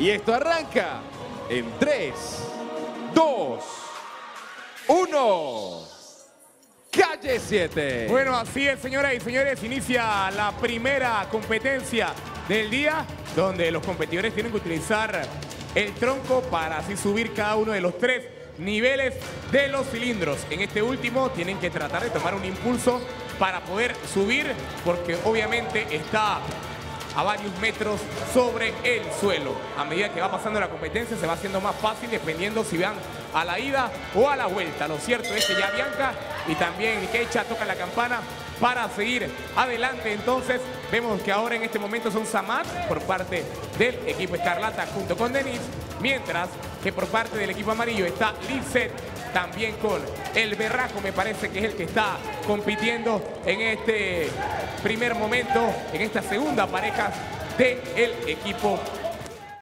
Y esto arranca en 3, 2, 1. Calle 7. Bueno, así es, señoras y señores, inicia la primera competencia del día, donde los competidores tienen que utilizar el tronco para así subir cada uno de los 3 niveles de los cilindros. En este último tienen que tratar de tomar un impulso para poder subir, porque obviamente está a varios metros sobre el suelo. A medida que va pasando la competencia se va haciendo más fácil dependiendo si van a la ida o a la vuelta. Lo cierto es que ya Bianca y también Kecha tocan la campana para seguir adelante. Entonces vemos que ahora en este momento son Samad por parte del equipo Escarlata junto con Denise, mientras que por parte del equipo amarillo está Lizeth, también con el Berraco, me parece que es el que está compitiendo en este primer momento, en esta segunda pareja del equipo